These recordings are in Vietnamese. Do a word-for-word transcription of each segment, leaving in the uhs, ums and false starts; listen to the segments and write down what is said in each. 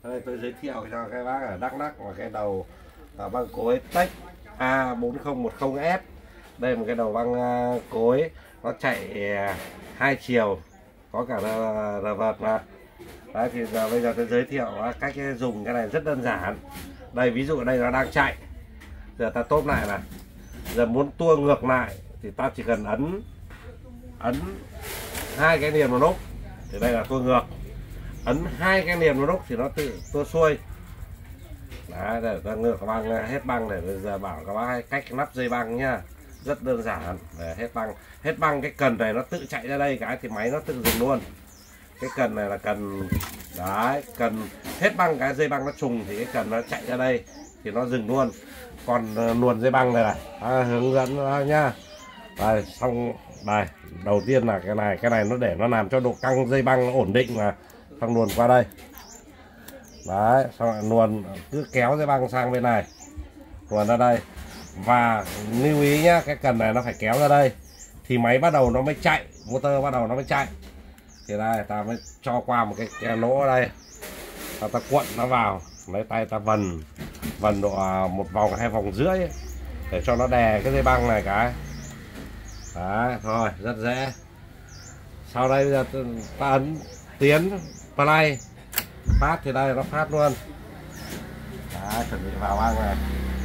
Đây tôi giới thiệu cho các bác ở Đắk Lắk là cái đầu băng cối Tech A bốn không một không S. Đây là một cái đầu băng cối nó chạy hai chiều, có cả rờ vợt mà. Đấy thì giờ, bây giờ tôi giới thiệu cách dùng cái này rất đơn giản. Đây ví dụ ở đây nó đang chạy, giờ ta tốt lại này, giờ muốn tua ngược lại thì ta chỉ cần ấn ấn hai cái liền một lúc thì đây là tua ngược, ấn hai cái liền một lúc thì nó tự tua xuôi. Đấy, để ta ngược băng hết băng, để bây giờ bảo các bác cách nắp dây băng nhá, rất đơn giản. Để hết băng hết băng cái cần này nó tự chạy ra đây cái thì máy nó tự dừng luôn. Cái cần này là cần đấy, cần hết băng cái dây băng nó trùng thì cái cần nó chạy ra đây thì nó dừng luôn. Còn luồn dây băng này này à, hướng dẫn nhá. Đây xong đây, đầu tiên là cái này cái này nó để nó làm cho độ căng dây băng nó ổn định mà, xong luồn qua đây. Đấy, xong lại luồn, cứ kéo dây băng sang bên này, luồn ra đây. Và lưu ý nhá, cái cần này nó phải kéo ra đây thì máy bắt đầu nó mới chạy, motor bắt đầu nó mới chạy. Thì đây ta mới cho qua một cái, cái lỗ ở đây, ta, ta cuộn nó vào, lấy tay ta vần vần độ một vòng hai vòng rưỡi ấy, để cho nó đè cái dây băng này cái. Đấy, thôi rất dễ. Sau đây bây giờ ta ấn tiến play phát thì đây nó phát luôn. Đấy, chuẩn bị vào băng này.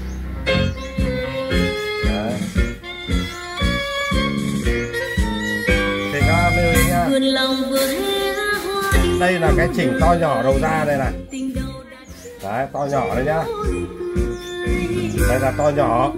Đấy. Thì các bạn lưu ý nha, đây là cái chỉnh to nhỏ đầu ra đây này. Đấy, to nhỏ đây nhá, đây là to nhỏ.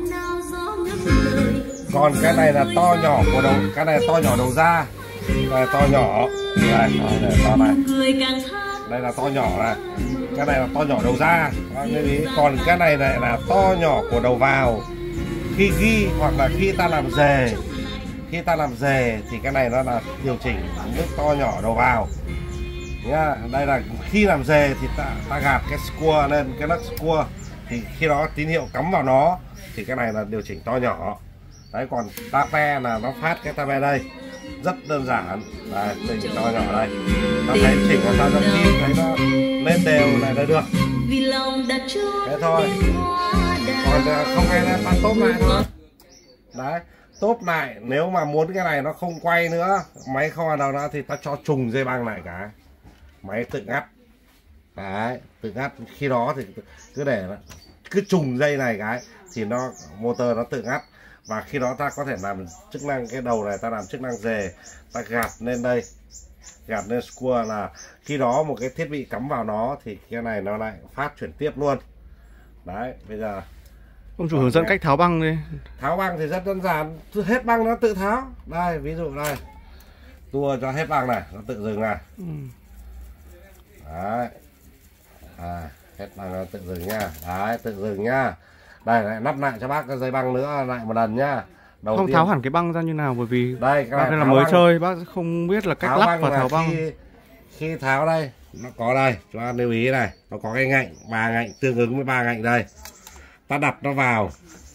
Còn cái này là to nhỏ của đầu, cái này là to nhỏ đầu ra. Đây là to nhỏ. Đây, đây, to này. Đây là to nhỏ này. Cái này là to nhỏ đầu ra. Còn cái này lại là to nhỏ của đầu vào. Khi ghi hoặc là khi ta làm dề, khi ta làm dề thì cái này nó là điều chỉnh mức to nhỏ đầu vào nhá. Đây là khi làm dề thì ta, ta gạt cái square lên, cái nấc square thì khi đó tín hiệu cắm vào nó thì cái này là điều chỉnh to nhỏ. Đấy, còn tape là nó phát cái tape đây, rất đơn giản. Đây, chỉnh to nhỏ đây, ta thấy chỉnh của ta rất kỹ, thấy nó lên đều này là được. Thế thôi, còn không hay là ta tốt lại thôi. Đấy, tốt lại, nếu mà muốn cái này nó không quay nữa, máy không vào đâu nữa thì ta cho trùng dây băng lại cái, máy tự ngắt. Đấy, tự ngắt. Khi đó thì cứ để cứ trùng dây này cái thì nó motor nó tự ngắt. Và khi đó ta có thể làm chức năng cái đầu này, ta làm chức năng dề, ta gạt lên đây, gạt lên square là khi đó một cái thiết bị cắm vào nó thì cái này nó lại phát chuyển tiếp luôn. Đấy, bây giờ ông chủ hướng dẫn cách tháo băng đi. Tháo băng thì rất đơn giản, hết băng nó tự tháo. Đây, ví dụ đây, tua cho hết băng này, nó tự dừng này. Ừ. Đấy, à, hết băng nó tự dừng nha. Đấy, tự dừng nha. Đây, lại nắp lại cho bác cái dây băng nữa lại một lần nhá. Đầu không tiên, tháo hẳn cái băng ra như nào, bởi vì đây, cái bác này là mới băng. Chơi, bác không biết là cách tháo lắp và tháo băng. Khi, khi tháo đây, nó có đây, chúng ta lưu ý này, nó có cái ngạnh, ba ngạnh tương ứng với ba ngạnh đây. Ta đặt nó vào.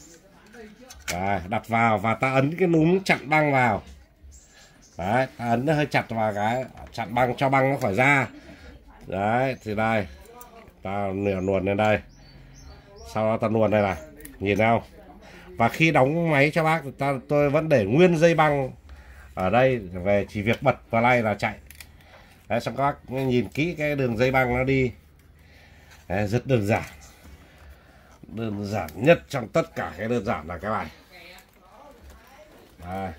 Đấy, đặt vào và ta ấn cái núm chặn băng vào. Đấy, ta ấn nó hơi chặt vào cái, chặn băng cho băng nó khỏi ra. Đấy, thì đây, ta nửa luồn lên đây. Sau đó ta luồn đây này, nhìn không? Và khi đóng máy cho bác, ta, tôi vẫn để nguyên dây băng ở đây, về chỉ việc bật play là chạy. Đấy, xong các bác nhìn kỹ cái đường dây băng nó đi. Đấy, rất đơn giản. Đơn giản nhất trong tất cả cái đơn giản là cái này. Đây.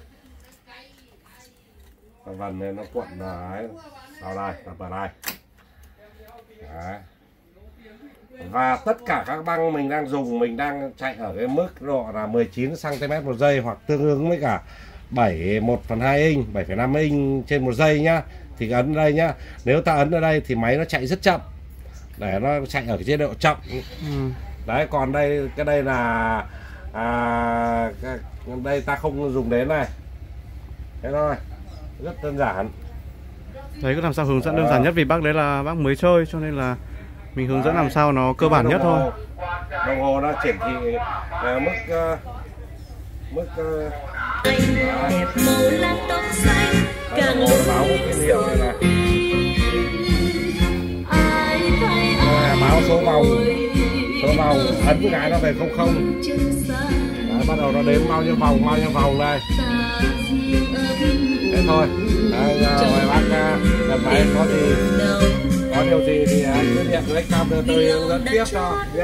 Cái vần này nó cuộn đấy. Sau đây, tập vào đây. Đấy. Và tất cả các băng mình đang dùng, mình đang chạy ở cái mức độ là mười chín xăng ti mét một giây, hoặc tương ứng với cả bảy một phần hai inch, bảy phẩy năm inch trên một giây nhá. Thì ấn đây nhá. Nếu ta ấn ở đây thì máy nó chạy rất chậm, để nó chạy ở cái chế độ chậm. Ừ. Đấy, còn đây cái đây là à, cái, đây ta không dùng đến này. Thế thôi, rất đơn giản. Đấy, cứ làm sao hướng dẫn đơn giản nhất, vì bác đấy là bác mới chơi cho nên là mình hướng dẫn làm sao nó cơ bản nhất thôi. Đồng hồ nó triển thị uh, mức uh, mức uh, đẹp màu lá tóc xanh càng lúc báo cái hiệu này này. tháo số vòng, số vòng ấn cái nó về không không. Đấy, bắt đầu nó đếm bao nhiêu vòng bao nhiêu vòng đây. Thế thôi. Đấy, mời bác lần này có gì có điều gì thì anh cứ điện lấy cam đưa tôi hướng dẫn tiếp cho nha.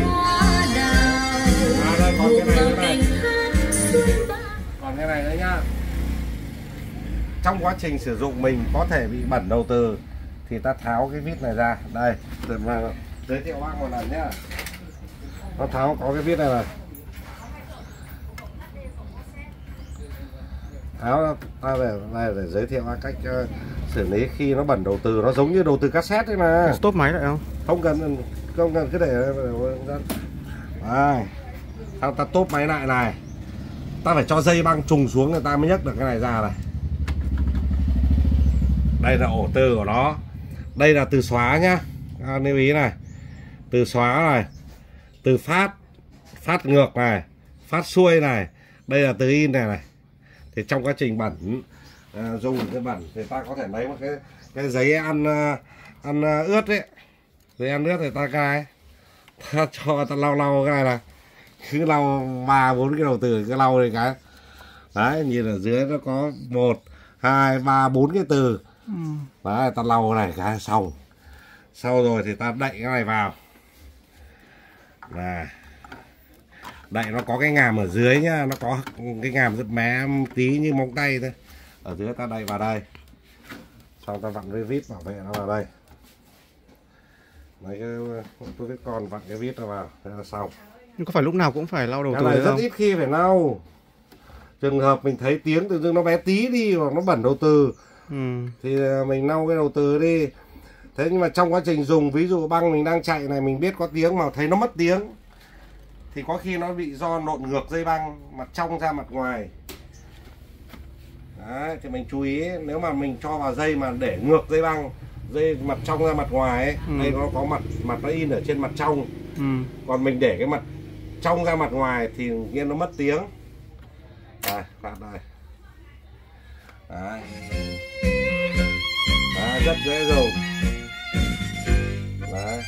À đây còn cái này nữa này. Còn cái này nữa nhá. Trong quá trình sử dụng mình có thể bị bẩn đầu từ thì ta tháo cái vít này ra. Đây, để mà giới thiệu bác một lần nhá. Nó tháo có cái vít này này. Tháo ta về này để giới thiệu cách uh, xử lý khi nó bẩn đầu từ, nó giống như đầu từ cassette đấy mà. Stop máy lại không? Không cần không cần cứ để dẫn. Đây. Ta, ta tốt máy lại này. Ta phải cho dây băng trùng xuống người ta mới nhấc được cái này ra này. Đây là ổ từ của nó. Đây là từ xóa nhá. À, lưu ý này. Từ xóa này. Từ phát. Phát ngược này. Phát xuôi này. Đây là từ in này này. Thì trong quá trình bẩn à, dùng cái bẩn thì ta có thể lấy một cái cái giấy ăn ăn ướt đấy. Giấy ăn ướt thì ta cài. Ta cho ta lau lau cái này là cứ lau ba bốn cái đầu từ cái lau này cái. Đấy, nhìn ở dưới nó có một hai ba bốn cái từ. Ừ. Đấy, ta lau này cái xong. Sau rồi thì ta đậy cái này vào. Này. Đậy nó có cái ngàm ở dưới nhá, nó có cái ngàm rất bé tí như móng tay thôi. Ở dưới ta đậy vào đây. Xong ta vặn cái vít bảo vệ nó vào đây. Lấy cái vít con vặn cái vít nó vào, thế là xong. Nhưng có phải lúc nào cũng phải lau đầu cái từ này rất không? ít khi phải lau. Trường hợp mình thấy tiếng tự dưng nó bé tí đi hoặc nó bẩn đầu từ. Ừ. Thì mình lau cái đầu từ đi. Thế nhưng mà trong quá trình dùng, ví dụ băng mình đang chạy này, mình biết có tiếng mà thấy nó mất tiếng thì có khi nó bị do nộn ngược dây băng mặt trong ra mặt ngoài. Đấy, thì mình chú ý nếu mà mình cho vào dây mà để ngược dây băng, dây mặt trong ra mặt ngoài ấy, ừ. Đây nó có mặt mặt nó in ở trên mặt trong. Ừ. Còn mình để cái mặt trong ra mặt ngoài thì nhiên nó mất tiếng. Đây, phát đây. Đấy. Đấy, rất dễ dùng. Đấy.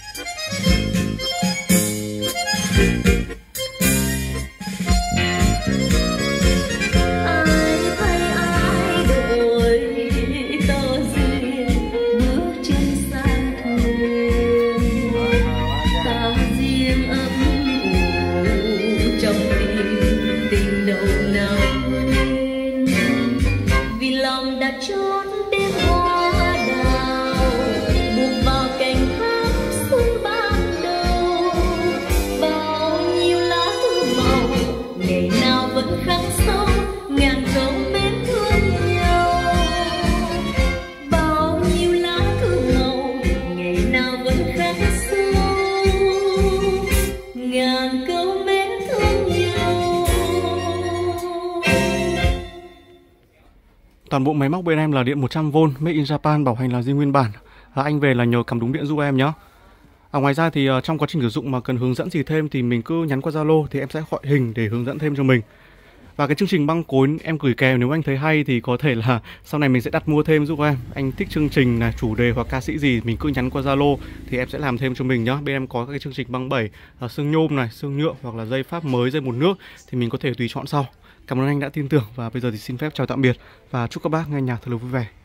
Toàn bộ máy móc bên em là điện một trăm vôn, made in Japan, bảo hành là zin nguyên bản. À, anh về là nhờ cắm đúng điện giúp em nhé. À, ngoài ra thì uh, trong quá trình sử dụng mà cần hướng dẫn gì thêm thì mình cứ nhắn qua Zalo thì em sẽ gọi hình để hướng dẫn thêm cho mình. Và cái chương trình băng cối em gửi kèm nếu anh thấy hay thì có thể là sau này mình sẽ đặt mua thêm giúp em. Anh thích chương trình này, chủ đề hoặc ca sĩ gì mình cứ nhắn qua Zalo thì em sẽ làm thêm cho mình nhá. Bên em có các cái chương trình băng bẩy, uh, xương nhôm này, xương nhựa hoặc là dây pháp mới, dây một nước thì mình có thể tùy chọn sau. Cảm ơn anh đã tin tưởng và bây giờ thì xin phép chào tạm biệt và chúc các bác nghe nhạc thật là vui vẻ.